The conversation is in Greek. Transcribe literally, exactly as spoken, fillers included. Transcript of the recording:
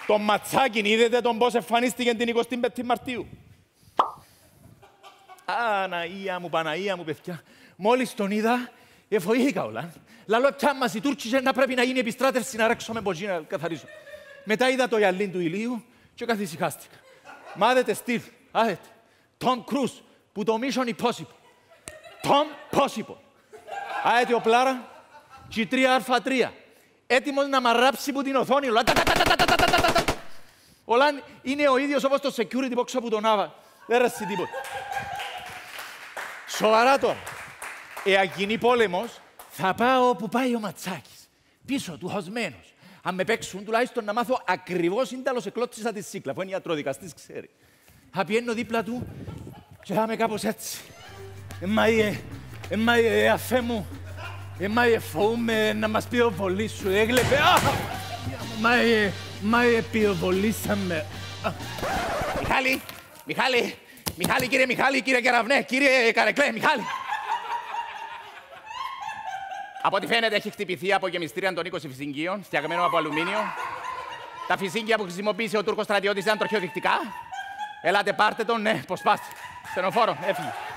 τον Ματσάκιν, είδατε τον πώς εμφανίστηκε την εικοστή πέμπτη Μαρτίου. Παναγία μου, Παναγία μου, παιδιά. Μόλις τον είδα, εφοήθηκα όλα. Λαλό πια μας οι Τούρκοι να πρέπει να γίνει επιστράτευση να ρέξω με μποζί να καθαρίσω. Μετά είδα το γυαλί του ηλίου και καθησυχάστηκα. Μάθετε στυλ, άδετε. Tom Cruise, που το Mission Impossible. Tom Possible. Άδετε ο Πλάρα, τζι τρία αρ τρία. Έτοιμος να μαράψει που την οθόνη. Όλα είναι ο ίδιος όπως το security box από τον Άβα. Δεν ρέσει τίποτα. Σοβαρά τώρα. Εάν γίνει πόλεμος, θα πάω όπου πάει ο Ματσάκης. Πίσω του χωσμένος. Αν με παίξουν, τουλάχιστον να μάθω ακριβώς ίνταλος εκλώτσισα τη σύκλα, που είναι ιατροδικαστής, ξέρει. Θα πιένω δίπλα του και θα είμαι κάπως έτσι. Εμάιε, εμάιε, αφέ μου, εμάιε, φοβούμαι να μας πυροβολεί σου, έγλεπε. Εμάιε, εμάιε, πυροβολήσαμε. Μιχάλη, Μιχάλη, Μιχάλη, κύριε Μιχάλη, κύριε Κεραυνέ, κύριε Καρεκλέ, Μιχάλη. Από ό,τι φαίνεται έχει χτυπηθεί από γεμιστήρια των είκοσι φυσιγγίων, φτιαγμένο από αλουμίνιο. Τα φυσίγγια που χρησιμοποίησε ο Τούρκος στρατιώτης ήταν τροχιοδεικτικά. Ελάτε πάρτε τον, ναι, πώς πάστε. Στενοφόρο, έφυγε.